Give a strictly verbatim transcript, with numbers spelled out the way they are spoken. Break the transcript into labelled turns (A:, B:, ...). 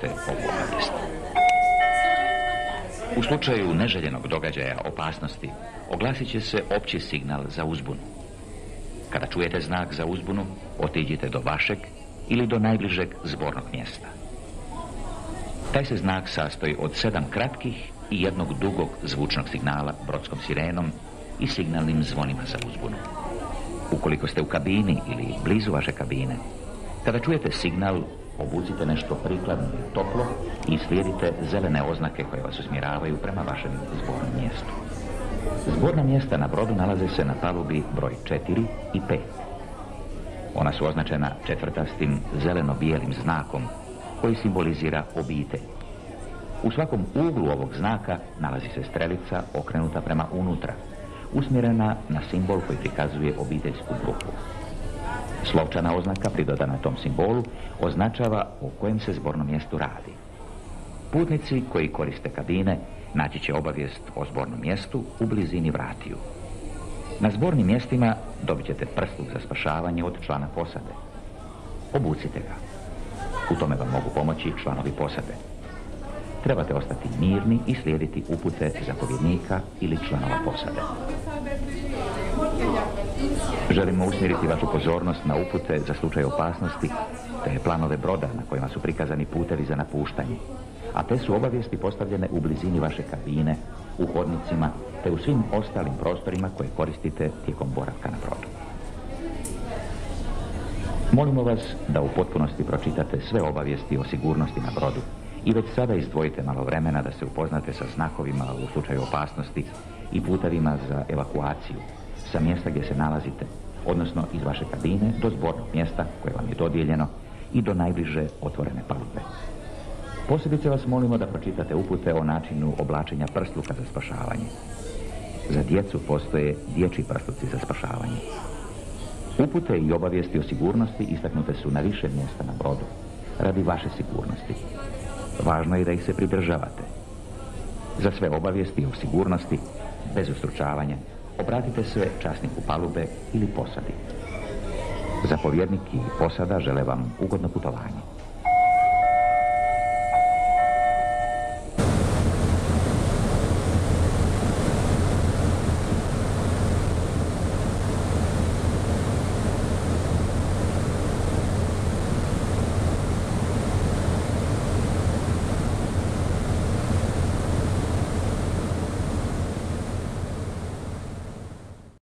A: pročitate ovu obavijest. U slučaju neželjenog događaja opasnosti oglasit će se opći signal za uzbunu. Kada čujete znak za uzbunu, otiđite do vašeg ili do najbližeg zbornog mjesta. Taj se znak sastoji od sedam kratkih i jednog dugog zvučnog signala brodskom sirenom i signalnim zvonima za uzbunu. Ukoliko ste u kabini ili blizu vaše kabine, kada čujete signal, obucite nešto prikladno i toplo i slijedite zelene oznake koje vas usmjeravaju prema vašem zbornom mjestu. Zborna mjesta na brodu nalaze se na palubi broj četiri i pet. Ona su označena četvrtastim zeleno-bijelim znakom koji simbolizira obitelj. U svakom uglu ovog znaka nalazi se strelica okrenuta prema unutra, usmjerena na simbol koji prikazuje obiteljsku grupu. Slovčana oznaka pridodana tom simbolu označava o kojem se zbornom mjestu radi. Putnici koji koriste kabine naći će obavijest o zbornom mjestu u blizini vratiju. Na zbornim mjestima dobit ćete prsluk za spašavanje od člana posade. Obucite ga. U tome vam mogu pomoći članovi posade. Trebate ostati mirni i slijediti upute zapovjednika ili članova posade. Želimo usmjeriti vašu pozornost na upute za slučaj opasnosti, te planove broda na kojima su prikazani putevi za napuštanje, a te su obavijesti postavljene u blizini vaše kabine, u hodnicima, te u svim ostalim prostorima koje koristite tijekom boravka na brodu. Molimo vas da u potpunosti pročitate sve obavijesti o sigurnosti na brodu i već sada izdvojite malo vremena da se upoznate sa znakovima u slučaju opasnosti i putevima za evakuaciju sa mjesta gdje se nalazite, odnosno iz vaše kabine do zbornog mjesta koje vam je dodijeljeno i do najbliže otvorene palube. Posebice vas molimo da pročitate upute o načinu oblačenja prsluka za spašavanje. Za djecu postoje dječji prsluci za spašavanje. Upute i obavijesti o sigurnosti istaknute su na više mjesta na brodu, radi vaše sigurnosti. Važno je da ih se pridržavate. Za sve obavijesti o sigurnosti, bez ustručavanja, obratite se časniku palube ili posadi. Zapovjednik i posada žele vam ugodno putovanje.